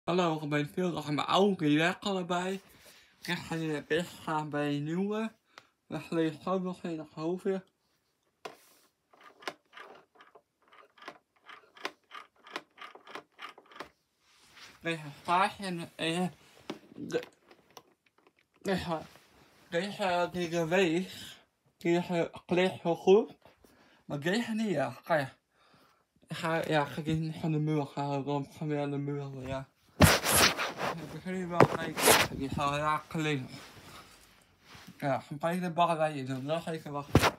Hallo, ik ben veel achter mijn oude werk allebei. Ik ga nu weggaan bij een nieuwe. We lezen zo nog in het hoofdje. Deze paard en deze die weeg, die klinkt heel goed. Maar deze niet, ja. Kijk. Ik ga die van de muur gaan, dan gaan we aan de muur, ja. Ik begin nu wel kijken, die gaan raak klinken. Ja, een beetje de baggerij in doen, nog even wachten.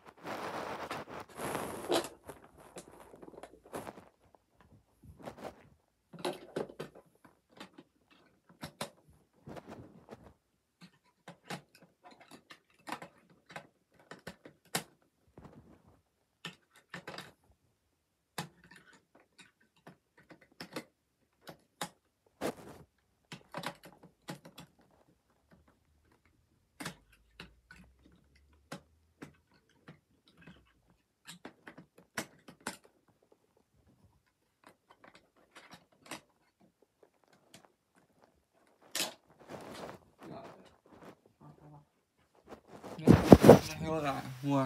Heel raar, maar...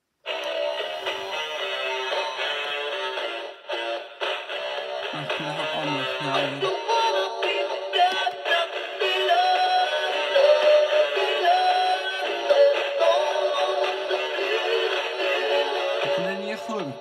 Maar ik vind het ook anders. Ik vind het niet echt goed.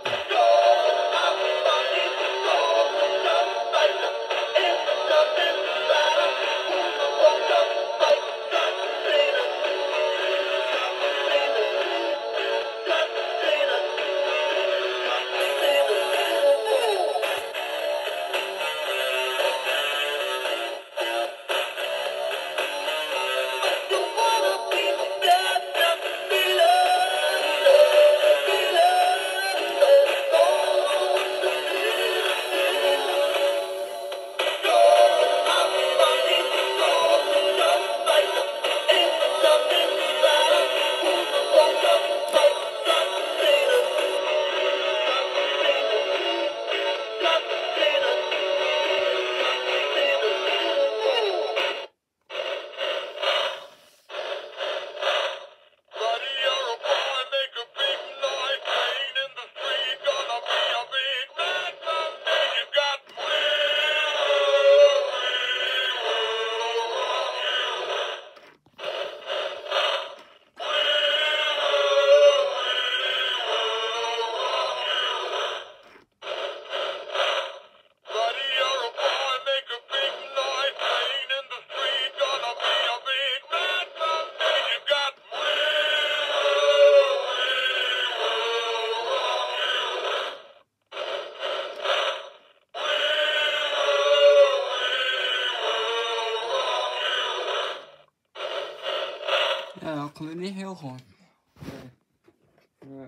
Ja, dat klinkt niet heel goed. Nee.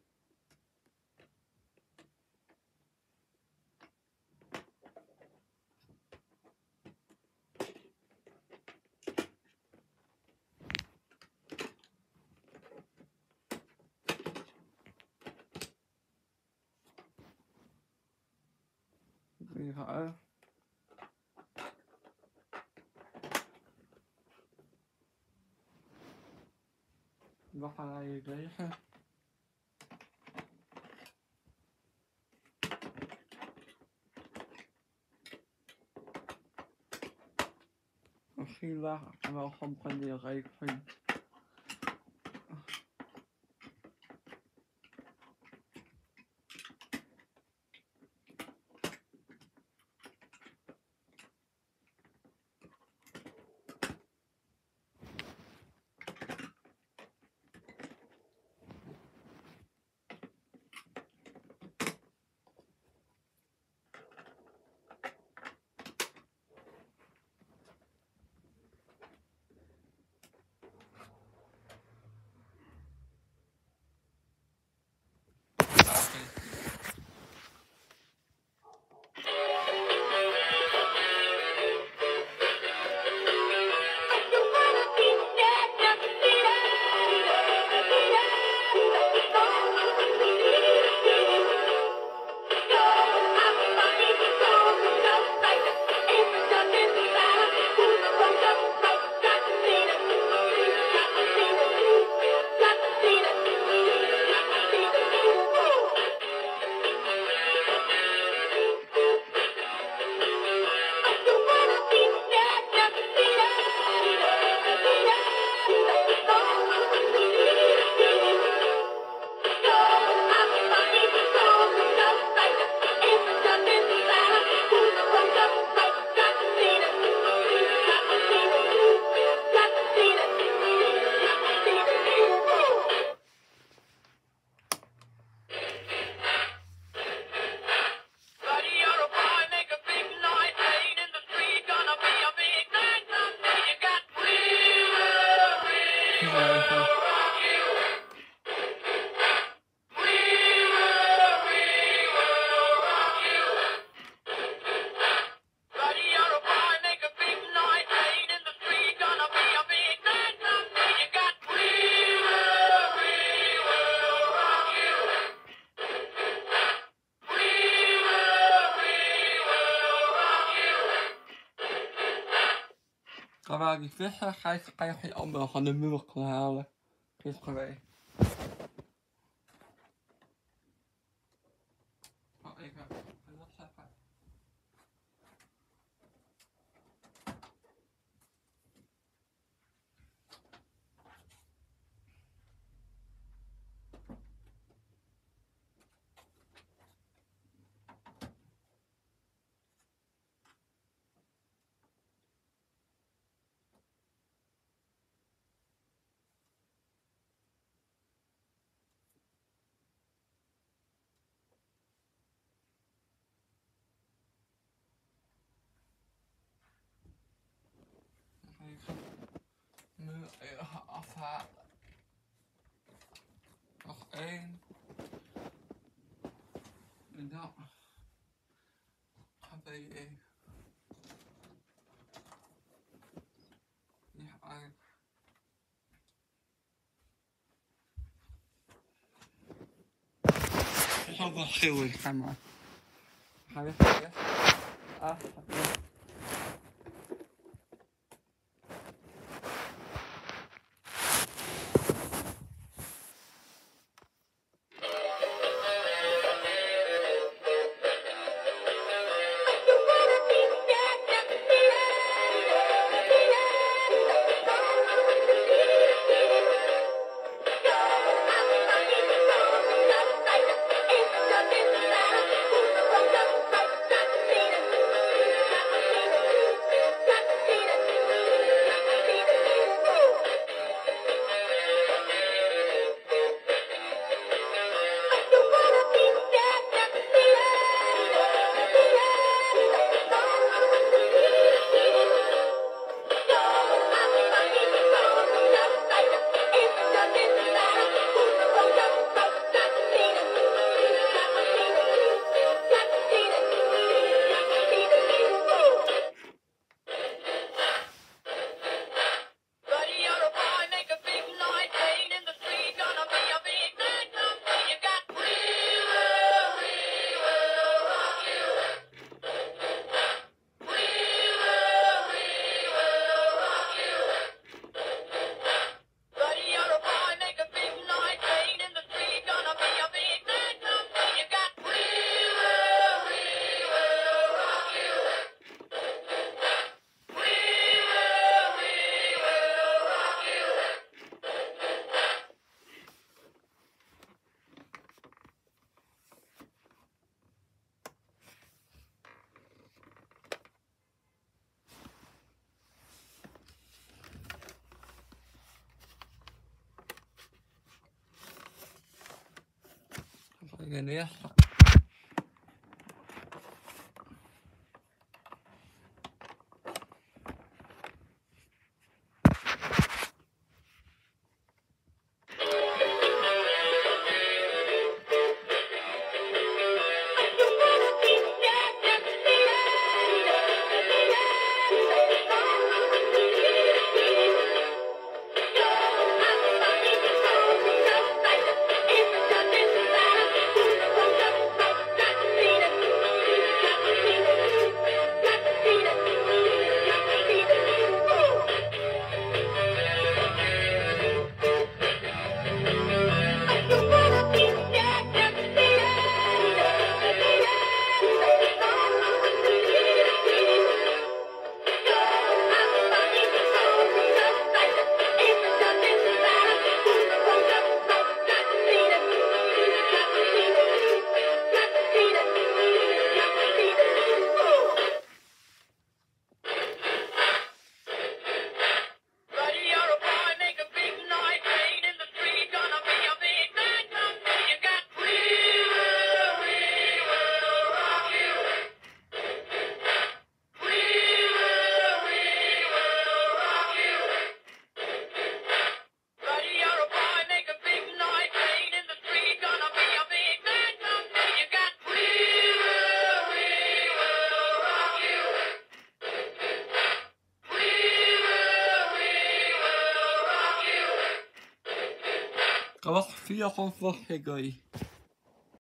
Even uit. We gaan hier tegen. Misschien laag en wel gewoon van die rekening. Terwijl die vissen ga je geen andere van de muur kunnen halen. Is geweest. Oh, even. Dat is even. Muur even afhalen. Nog één. En dan gaan we even. Ja, eigenlijk. Het is ook wel geel, ga maar. Ga weer verder. Af. Neer. Ga wacht 4 van vlog ik